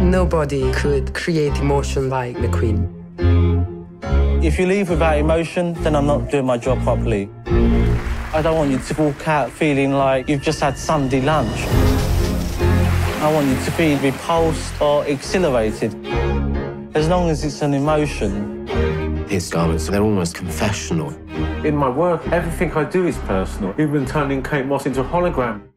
Nobody could create emotion like the Queen. If you leave without emotion, then I'm not doing my job properly. I don't want you to walk out feeling like you've just had Sunday lunch. I want you to be repulsed or exhilarated, as long as it's an emotion. His garments, they're almost confessional. In my work, everything I do is personal, even turning Kate Moss into a hologram.